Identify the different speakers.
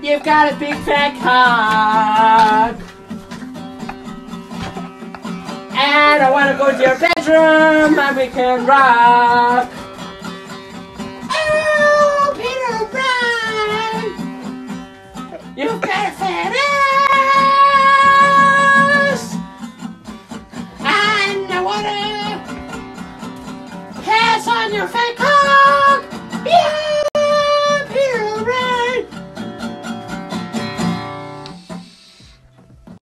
Speaker 1: You've got a big fat cock. And I wanna go to your bedroom and we can rock. Oh, Peter Pan, you've got a fat ass. And I wanna pass on your fat cock.